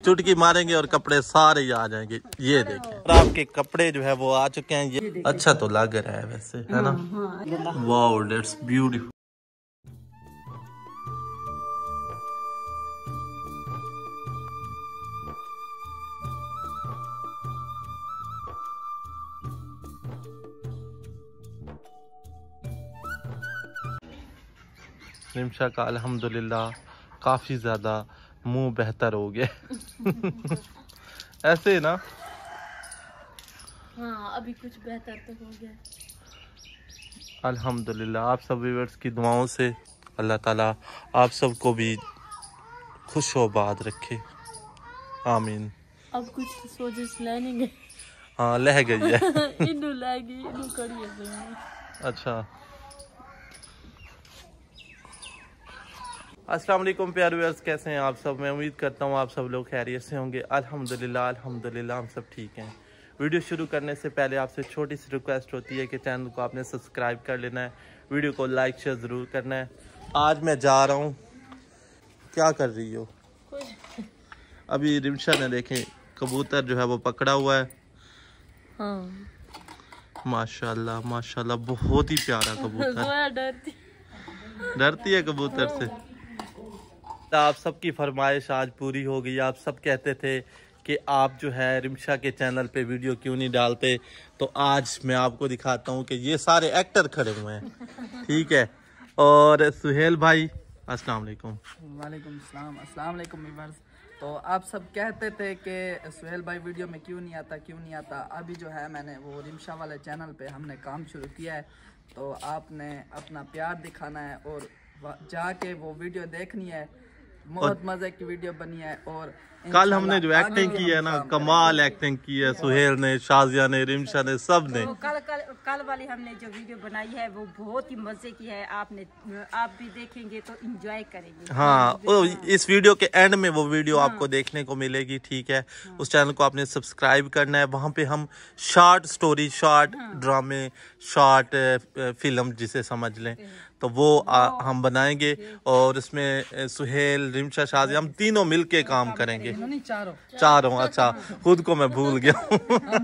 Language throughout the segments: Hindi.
चुटकी मारेंगे और कपड़े सारे ही आ जाएंगे। ये देखें, और आपके कपड़े जो है वो आ चुके हैं। ये अच्छा तो लग रहा है वैसे, है ना? Wow, that's beautiful. रिमशा का अल्हम्दुलिल्लाह काफी ज्यादा मुंह बेहतर हो गया। ऐसे ना, हाँ अभी कुछ बेहतर तो हो गया अल्हम्दुलिल्लाह। आप सब व्यूअर्स की दुआओं से अल्लाह ताला आप सबको भी खुश हो आबाद रखे, आमीन। अब कुछ सोच लेंगे। हाँ लह गई है। इन्नू लाएगी, इन्नू कड़ी है। अच्छा, अस्सलाम वालेकुम प्यारे व्यूअर्स, कैसे हैं आप सब? मैं उम्मीद करता हूँ आप सब लोग खैरियत से होंगे। अल्हम्दुलिल्लाह अल्हम्दुलिल्लाह हम सब ठीक हैं। वीडियो शुरू करने से पहले आपसे छोटी सी रिक्वेस्ट होती है कि चैनल को आपने सब्सक्राइब कर लेना है, वीडियो को लाइक शेयर ज़रूर करना है। आज मैं जा रहा हूँ। क्या कर रही हो? अभी रिमशा ने देखें कबूतर जो है वो पकड़ा हुआ है। हाँ माशाल्लाह माशाल्लाह, बहुत ही प्यारा कबूतर। डरती है कबूतर से। आप सबकी फरमाइश आज पूरी हो गई। आप सब कहते थे कि आप जो है रिमशा के चैनल पे वीडियो क्यों नहीं डालते, तो आज मैं आपको दिखाता हूँ कि ये सारे एक्टर खड़े हुए हैं, ठीक है। और सुहेल भाई, अस्सलाम वालेकुम। वालेकुम सलाम, अस्सलाम वालेकुम व्यूअर्स। तो आप सब कहते थे कि सुहेल भाई वीडियो में क्यों नहीं आता। अभी जो है मैंने वो रिमशा वाले चैनल पे हमने काम शुरू किया है, तो आपने अपना प्यार दिखाना है और जाके वो वीडियो देखनी है। बहुत मजे की वीडियो बनी है। और कल हमने जो एक्टिंग की है ना, कमाल एक्टिंग की है। सुहेल ने, शाजिया ने, रिमशा ने, सब ने। तो कल वाली हमने जो वीडियो बनाई है वो बहुत ही मजे की है। आप भी देखेंगे तो एंजॉय करेंगे। हाँ, इस वीडियो के एंड में वो वीडियो आपको देखने को मिलेगी, ठीक है। उस चैनल को आपने सब्सक्राइब करना है। वहाँ पे हम शॉर्ट स्टोरी, शॉर्ट ड्रामे, शॉर्ट फिल्म जिसे समझ लें, तो वो हम बनाएंगे। और इसमें सुहेल, रिमशा, शाजिया, हम तीनों मिलके काम करेंगे। चारों अच्छा, खुद को मैं भूल गया हूँ।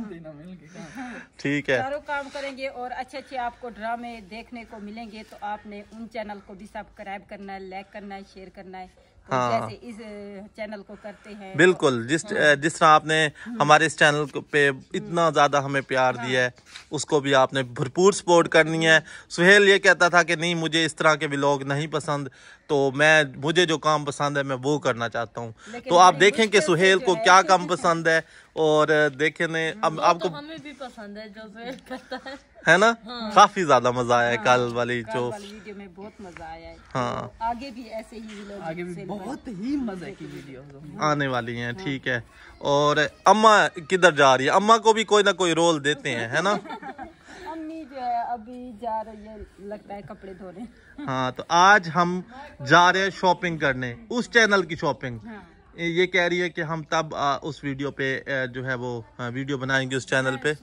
ठीक है, चारों काम करेंगे और अच्छे आपको ड्रामे देखने को मिलेंगे। तो आपने उन चैनल को भी सब्सक्राइब करना है, लाइक करना है, शेयर करना है। तो हाँ, जैसे इस चैनल को करते हैं। बिल्कुल, जिस तरह आपने हमारे इस चैनल पे इतना ज्यादा हमें प्यार दिया है, उसको भी आपने भरपूर सपोर्ट करनी है। सुहेल ये कहता था कि नहीं, मुझे इस तरह के व्लॉग नहीं पसंद, तो मुझे जो काम पसंद है मैं वो करना चाहता हूँ। तो आप देखें कि सुहेल को क्या काम पसंद है, और देखें ने अब आपको हमें भी पसंद है जो सुहेल करता है ना। काफी ज्यादा मजा आया कल वाली जो वीडियो में, बहुत मजा आया है। हाँ, तो आगे भी ऐसे ही व्लॉग, आगे भी बहुत ही मजे की वीडियो आने वाली हैं, ठीक है। और अम्मा किधर जा रही है? अम्मा को भी कोई ना कोई रोल देते हैं, है ना। अम्मी जो है अभी जा रही है, लगता है कपड़े धोने। हाँ, तो आज हम जा रहे हैं शॉपिंग करने, उस चैनल की शॉपिंग। ये कह रही है कि हम तब उस वीडियो पे जो है वो वीडियो बनाएंगे उस चैनल पे।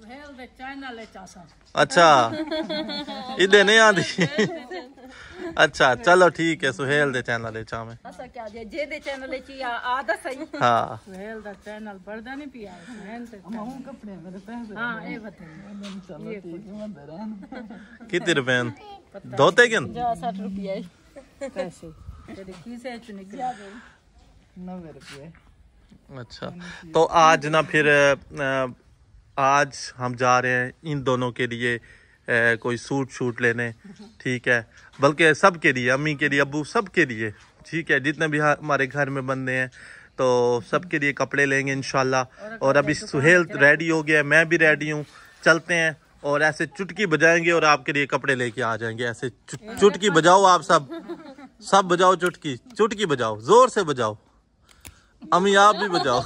अच्छा, इधर नहीं आती। अच्छा चलो ठीक है, सुहेल दे चैनल है चाहे ऐसा क्या जे दे चैनल है आधा सही। हाँ, सुहेल दा चैनल बढ़दा नहीं पिया कपड़े मेरे पैसे। हाँ ये बताइए, चलो ठीक है। कितने रुपए धोते किन? 60 रुपये पैसे किसे चुने 90 रुपये। अच्छा, तो आज ना फिर आज हम जा रहे हैं इन दोनों के लिए कोई सूट लेने, ठीक है। बल्कि सब के लिए, अम्मी के लिए, अब्बू सब के लिए, ठीक है। जितने भी हमारे घर में बंदे हैं तो सब के लिए कपड़े लेंगे इंशाल्लाह। और अभी सुहेल रेडी हो गया, मैं भी रेडी हूँ। चलते हैं और ऐसे चुटकी बजाएंगे और आपके लिए कपड़े लेके आ जाएंगे। ऐसे चुटकी बजाओ, आप सब बजाओ, चुटकी बजाओ, जोर से बजाओ। अम्मी आप भी बजाओ।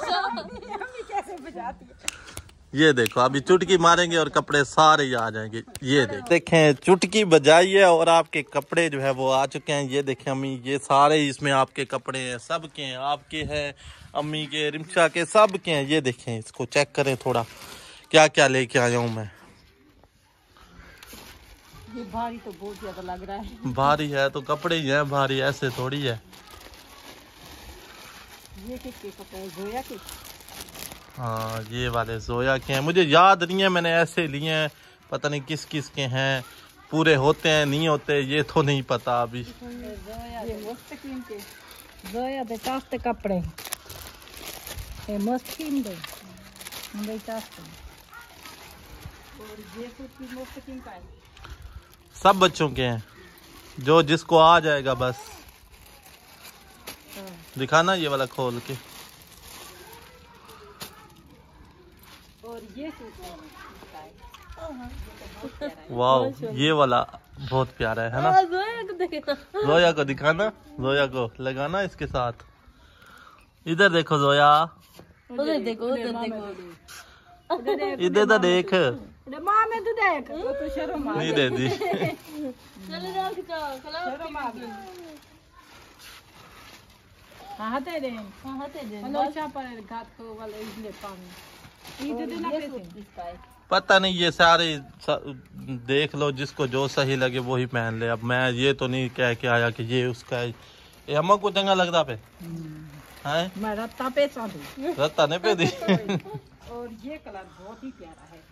ये देखो, अभी चुटकी मारेंगे और कपड़े सारे ही आ जाएंगे। ये देखें, चुटकी बजाई है और आपके कपड़े जो है वो आ चुके हैं। ये देखें अम्मी, ये सारे इसमें आपके कपड़े हैं, सबके हैं, आपके हैं, अम्मी के, रिमशा के, सब के हैं। ये देखें, इसको चेक करें थोड़ा, क्या क्या लेके आया हूँ मैं। ये भारी तो बहुत ज्यादा लग रहा है। भारी है तो कपड़े ही हैं भारी, ऐसे थोड़ी है। ये किसके कपड़े हैं? जोया के? हाँ ये वाले जोया के हैं, मुझे याद नहीं है, मैंने ऐसे लिए हैं, पता नहीं किस किस के हैं, पूरे होते हैं नहीं होते ये तो नहीं पता अभी। ये मुस्तकीम के जोया दे चास्ते कपड़े ये मुस्तकीम दे मुंबई चास्ते। और ये कुछ मुस्तकीम का है। सब बच्चों के हैं, जो जिसको आ जाएगा बस। दिखाना ये वाला खोल के। और ये सूट है। वाह ये वाला बहुत प्यारा है ना। जोया को दिखाना, जोया को लगाना इसके साथ। इधर देखो जोया, उधर देखो, उधर देखो। इधर तो देख। माँ में तो देख तो शर्म आ नहीं दे दी। चलो जाओ खिंचाओ, शर्म आ गई। हाँ दे दे हाँ दे दे। हेलो चाह पर घाट को वाले इसलिए पानी ये देना कैसे? पता नहीं ये सारे देख लो, जिसको जो सही लगे वो ही पहन ले। अब मैं ये तो नहीं कह के आया कि ये उसका है। ये हम को चंगा लगता पे हैं, मैं रत्ता पे साधु रत्ता ने पे दी। और ये कलर बहुत ही प्यारा है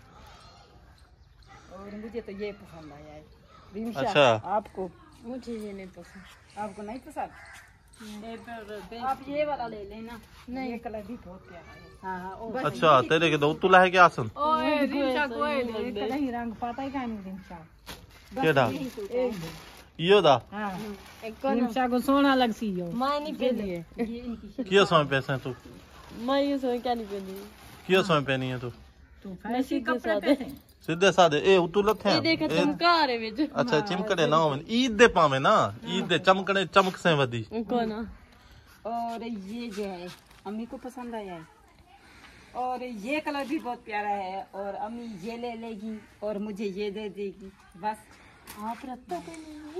और मुझे तो ये पसंद आया है। रिमशा, अच्छा। आपको? मुझे ये नहीं पसंद। आपको नहीं पसंद? आप ये वाला ले लेना। नहीं ये कलर भी बहुत प्यारा है। हाँ और अच्छा तेरे के दो तुला है क्या आसन ओए रिमशा कोई कलर ही रंग पता ही का नहीं रिमशा केड़ा एक यो दा हाँ रिमशा को सोना लग सी यो मैं नहीं पहनी। ये इनकी कियो समय पैसे तू, मैं ये सोच क्या नहीं पहनी। कियो समय पहनी है तू? तो फैंसी कपड़े पहने सीधे साधे ए तू लथे ये देखो चमका रहे विच। अच्छा चिमकड़े ना होवन, ईद दे पावे ना, ईद दे चमकड़े चमक से वदी। कौन है? और ये जो है अम्मी को पसंद आया है और ये कलर भी बहुत प्यारा है और अम्मी ये ले लेगी और मुझे ये दे देगी बस। आप रत्ता पहनी।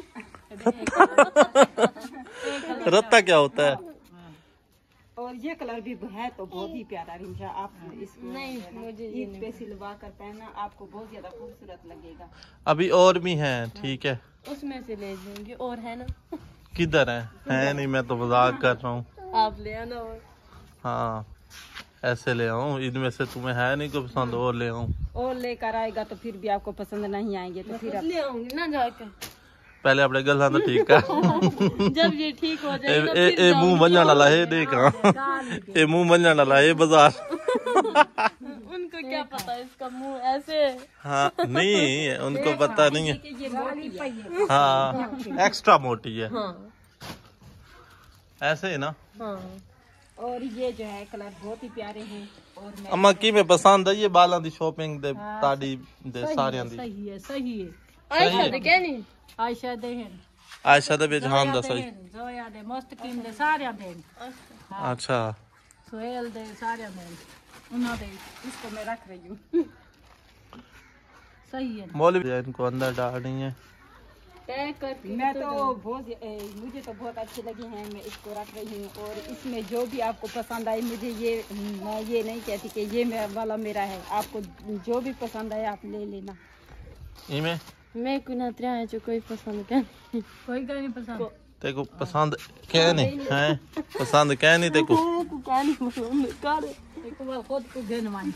रत्ता क्या होता है? और ये कलर भी है तो बहुत ही प्यारा। रिमशा आप इसको नहीं, मुझे ये ईद पे सिलवा कर पहनना, आपको बहुत ज्यादा खूबसूरत लगेगा। अभी और भी हैं, ठीक है। उसमें से ले लेंगे। और है ना? किधर है नहीं, मैं तो मजाक कर रहा हूँ। आप ले आना। और हाँ ऐसे ले आऊँ, इनमें से तुम्हें है नहीं को पसंद और ले आऊँ। और लेकर आएगा तो फिर भी आपको पसंद नहीं आएंगे तो फिर आप ले आऊंगी ना जाकर। पहले अपने गला तो ठीक है। जब ये ठीक हो जाएगा ए मुंह बनने वाला है, देख ए मुंह बनने वाला है बाजार। उनको क्या पता इसका मुंह ऐसे। हाँ नहीं उनको पता नहीं है। ये मोटी है। हाँ एक्स्ट्रा मोटी है। हाँ ऐसे ही ना। हाँ। और ये जो है कलर बहुत ही प्यारे हैं और मैं अम्मा की में पसंद है ये बालों दी शॉपिंग दे ताड़ी दे सारियां दी। सही है सही है। आयशा दे क्या नहीं? आयशा देहन आयशा दे बेजहान दा सही। जोया दे मुस्तकीम दे सारे दे अच्छा सोहेल दे सारे दे उन्होंने दे इसको मैं रख रही हूँ। सही है। मौलवी इनको अंदर डालनी है। पैक करके मैं तो बहुत मुझे तो बहुत अच्छे लगे हैं, मैं इसको रख रही हूँ और इसमें जो भी आपको पसंद आए मुझे ये मैं ये नहीं कहती कि ये वाला मेरा है, आपको जो भी पसंद आए आप ले लेना। इमे मैं को ना त्रिया है जो कोई पसंद क्या नहीं। कोई का नहीं पसंद तेको पसंद क्या नहीं है, पसंद क्या नहीं तेको? क्या नहीं पसंद कर एक बार खुद को गनवाई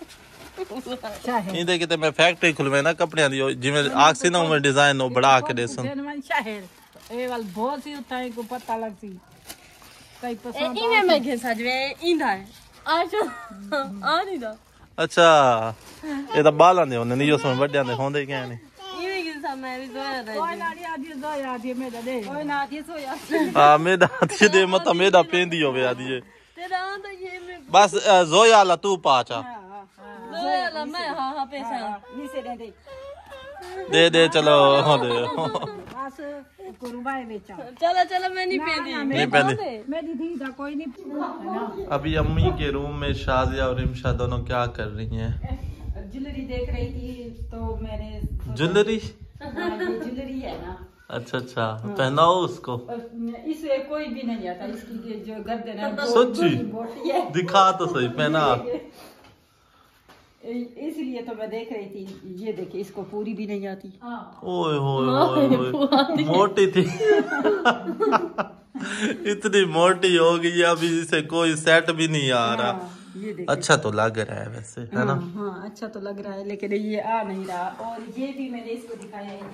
नहीं देखते मैं फैक्ट्री खुलवे ना कपड़ियां दी जिवें आखसी ना उमें डिजाइन हो बढ़ा के देसन। गनवाई शहर ए वाल बहुत सी उठाई को पता लगसी कई पसंद इमे मैं के सजवे इंदा है आशा आ नहीं दा। अच्छा ये तो बालां दे होने नहीं जो समय बड़ियां दे होंदे क्या नहीं। इमे के साथ मैं भी जोया रह कोई ना आदि दो आदि में दे कोई ना आदि सो या हां मेरा आदि दे मत मेरा पेंदी होवे आदि तेरा तो ये में बस जोया ला तू पाचा जोया ला मैं हां पैसा नीचे दे दे चलो दे बस कुरबाए बेचा चलो चलो मैं नहीं पहनी। नहीं पहनी। मेरी दी दा कोई नहीं। अभी अम्मी के रूम में शाजिया और रिमशा दोनों क्या कर रही हैं? ज्वेलरी देख रही थी तो मैंने ज्वेलरी? ज्वेलरी है ना। अच्छा अच्छा पहनाओ उसको। इसे कोई भी नहीं आता, इसकी जो गर्दन है सच्ची मोटी है दिखा तो सही पहना। इसलिए तो मैं देख रही थी, ये देखिए इसको पूरी भी नहीं आती। ओए होए मोटी थी। इतनी मोटी हो गई अभी इसे कोई सेट भी नहीं आ रहा। ये देखिए। अच्छा तो लग रहा है वैसे, है ना? हाँ अच्छा तो लग रहा है, लेकिन ये आ नहीं रहा। और ये भी मैंने इसको दिखाया है,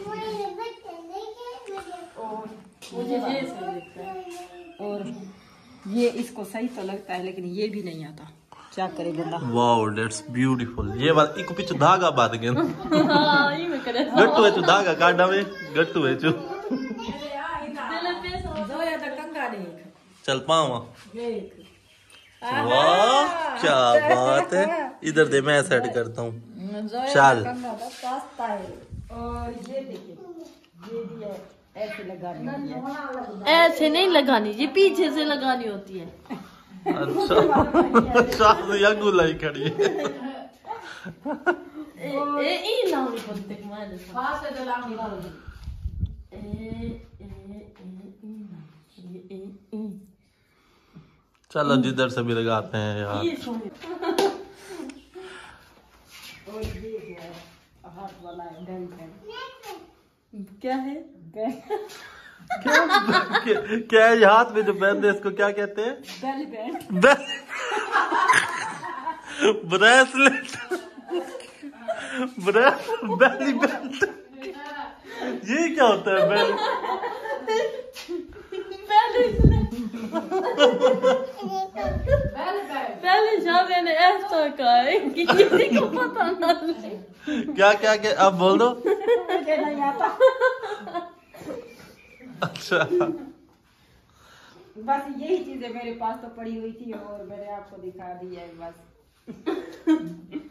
और मुझे ये सही लगता है, और ये इसको सही तो लगता है, लेकिन ये भी नहीं आता। क्या करे बंदा। Wow that's beautiful. ये बात इको पीछे धागा बांध गए हाँ ये मैं करे गट्टू है, धागा काटा में गट्टू है जो। जोया तो कंगा देख, चल पावा। देख। वाह क्या बात है। इधर दे मैं सेट करता हूँ। चल कंगा तो सस्ता है। और ये देखिए, ये भी है, ऐसे लगानी है। ऐसे नहीं लगानी, ये पीछे से लगानी होती है। अच्छा यंगू लाई खड़ी है। ए लाउनी पड़ते के माने फास्ट है लाऊंगी। चलो जिधर से भी लगाते हैं यार। ये सोने और ये है हाथ वाला है, बेल्ट है। क्या है? क्या है ये हाथ में जो पहनते हैं इसको क्या कहते हैं? Bell band. Bracelet. Belly belt. ये क्या होता है बेल? पहले शादी ने ऐसा कहा है कि किसी को पता ना लगे। क्या क्या क्या अब बोल दो। मुझे नहीं आता। अच्छा बस यही चीजें मेरे पास तो पड़ी हुई थी और मैंने आपको दिखा दी है बस।